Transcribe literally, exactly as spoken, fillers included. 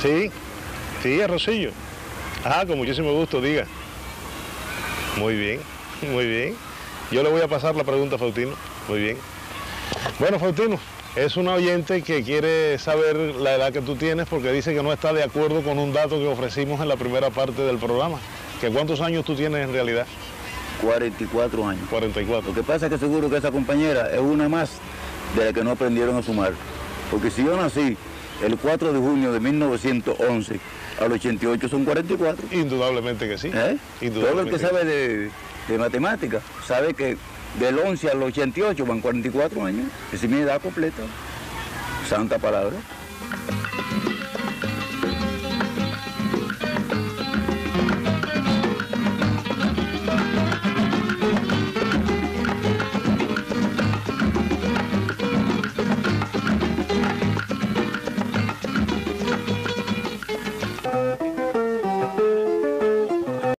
Sí, sí, Arrosillo. Ah, con muchísimo gusto, diga. Muy bien, muy bien. Yo le voy a pasar la pregunta a Faustino. Muy bien. Bueno, Faustino, es una oyente que quiere saber la edad que tú tienes porque dice que no está de acuerdo con un dato que ofrecimos en la primera parte del programa. ¿Que cuántos años tú tienes en realidad? cuarenta y cuatro años. cuarenta y cuatro. Lo que pasa es que seguro que esa compañera es una más de la que no aprendieron a sumar. Porque si yo nací el cuatro de junio de mil novecientos once, al ochenta y ocho son cuarenta y cuatro. Indudablemente que sí. ¿Eh? Indudablemente. Todo el que sabe de, de matemáticas sabe que del once al ochenta y ocho van cuarenta y cuatro años. Esa es mi edad completa. Santa palabra.